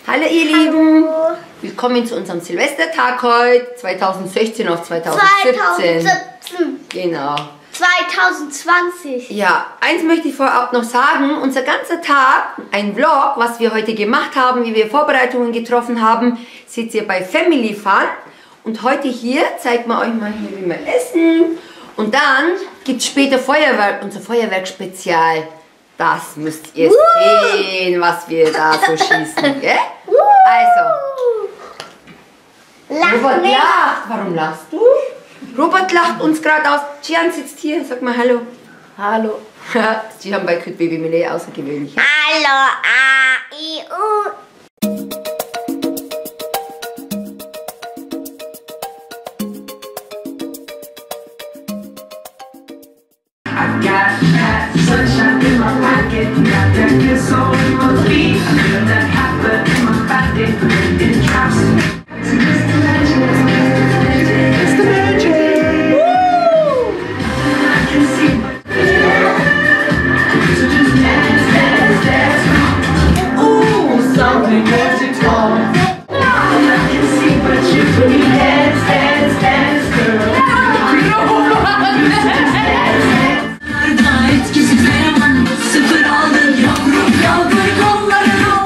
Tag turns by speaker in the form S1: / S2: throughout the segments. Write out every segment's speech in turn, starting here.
S1: Hallo ihr Lieben, willkommen zu unserem Silvestertag heute, 2016 auf 2017.
S2: 2017.
S1: Genau.
S2: 2020.
S1: Ja, eins möchte ich vorab noch sagen, unser ganzer Tag, ein Vlog, was wir heute gemacht haben, wie wir Vorbereitungen getroffen haben, seht ihr bei Family Fun. Und heute hier zeigt man euch mal, wie wir essen. Und dann gibt es später Feuerwerk, unser Feuerwerk-Spezial. Das müsst ihr sehen, was wir da so schießen, gell? Also, Robert lacht. Warum lachst du? Robert lacht uns gerade aus. Gian sitzt hier, sag mal Hallo. Hallo. Sie haben bei CuteBabyMiley außergewöhnlich.
S2: Hallo, A, I, U.
S3: I've got that sunshine in my pocket, got that good soul in my feet, I feel that hot blood in my body, it drops. It's the magic, it's the magic. Woo! I can see what so just dance, dance, dance. Ooh, something magic's on. I can see what you need, dance, dance, dance, girl. Etkisi fenomen, sıfır aldın yavrum, yaldır kollarını.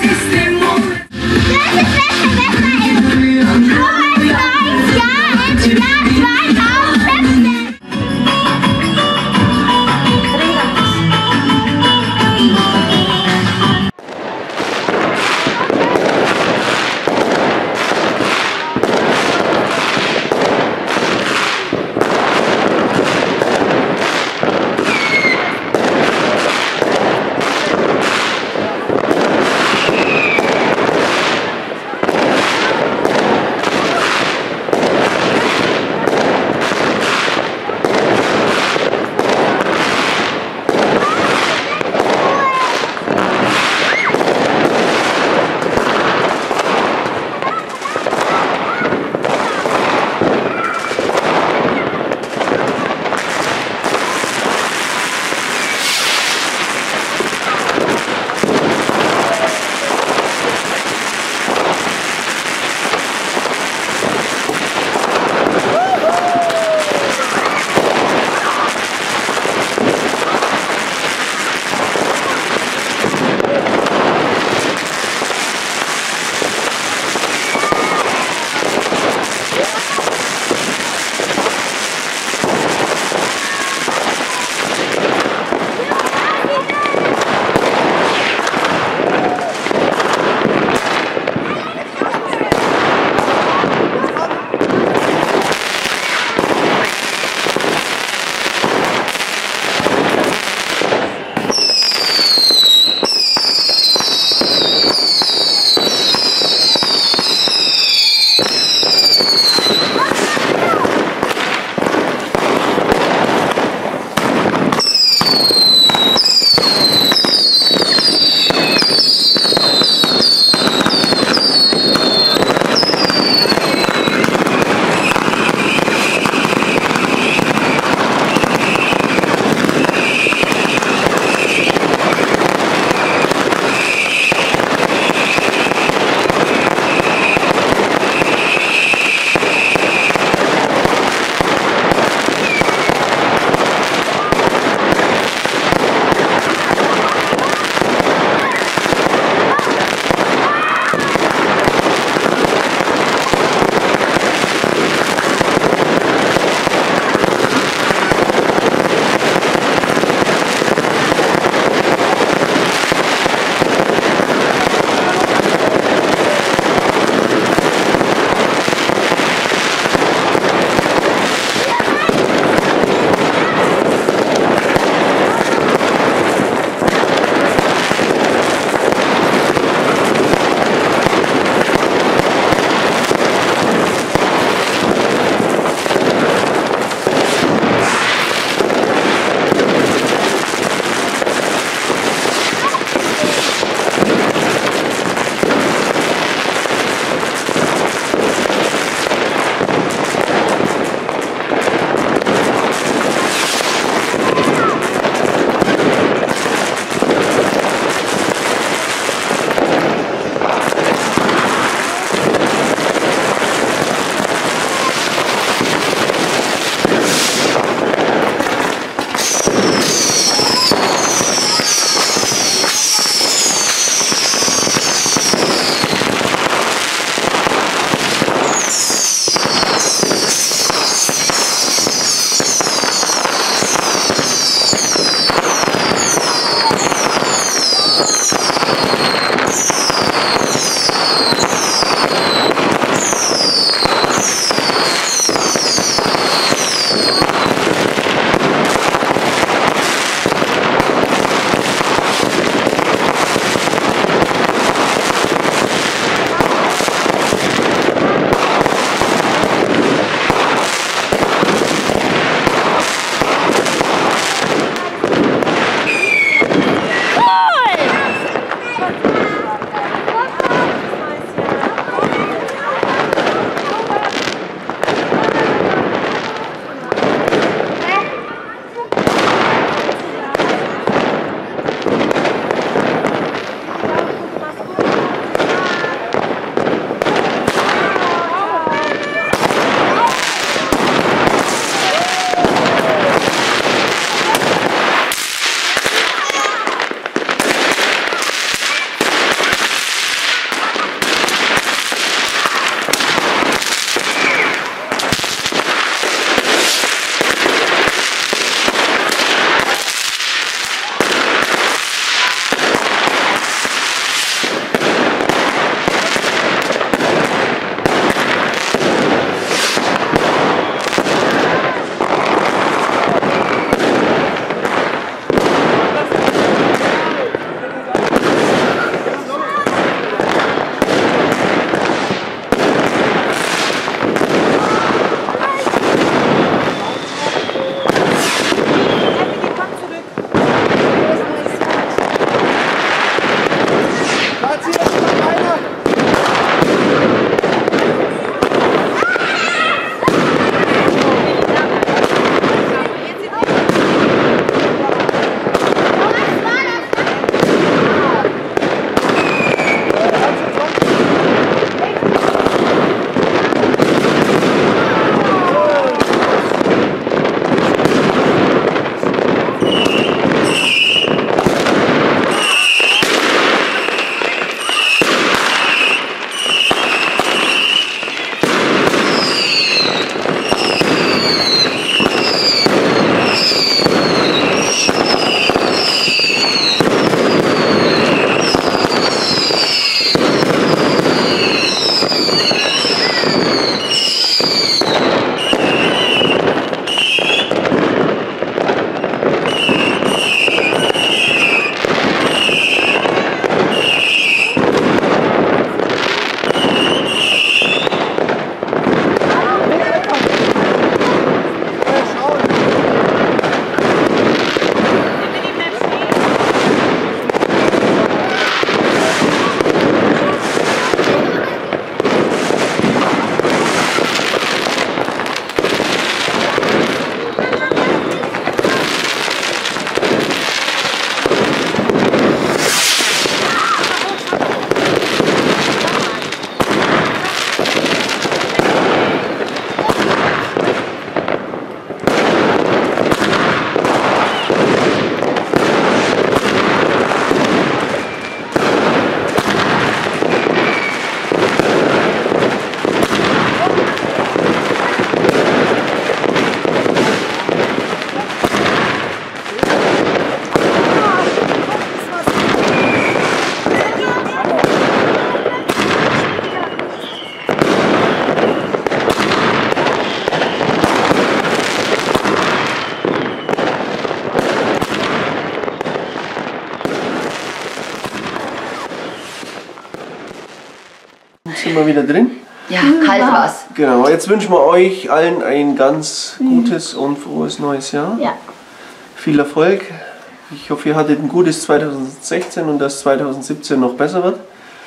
S4: Jetzt sind wir wieder drin.
S1: Ja, kalt war's.
S4: Genau, jetzt wünschen wir euch allen ein ganz gutes und frohes neues Jahr.
S2: Ja.
S4: Viel Erfolg. Ich hoffe, ihr hattet ein gutes 2016 und dass 2017 noch besser wird.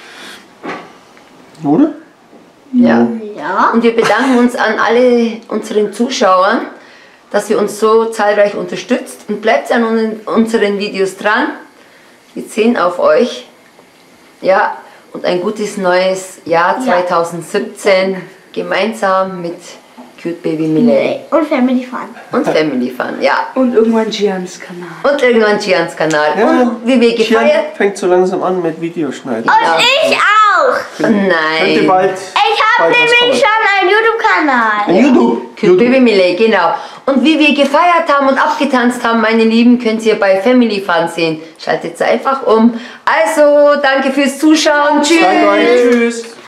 S4: Oder?
S1: Ja.
S2: Ja.
S1: Und wir bedanken uns an alle unseren Zuschauern, dass ihr uns so zahlreich unterstützt. Und bleibt an unseren Videos dran. Wir sehen auf euch. Ja, und ein gutes neues Jahr 2017 gemeinsam mit CuteBabyMiley.
S2: Und Family Fun.
S1: Und Family Fun, ja.
S5: Und irgendwann Gians Kanal.
S1: Und irgendwann Gians Kanal.
S4: Ja,
S1: Und wie wir gefeiert.
S4: Jan fängt so langsam an mit Videoschneiden.
S2: Und ich auch.
S1: Nein.
S4: Könnte bald.
S2: Ich habe
S4: bald was
S2: nämlich
S4: kommen.
S2: schon einen YouTube-Kanal.
S4: Ein YouTube.
S1: CuteBabyMiley, genau. Und wie wir gefeiert haben und abgetanzt haben, meine Lieben, könnt ihr bei Family Fun sehen. Schaltet einfach um. Also, danke fürs Zuschauen. Tschüss.
S4: Danke euch. Tschüss.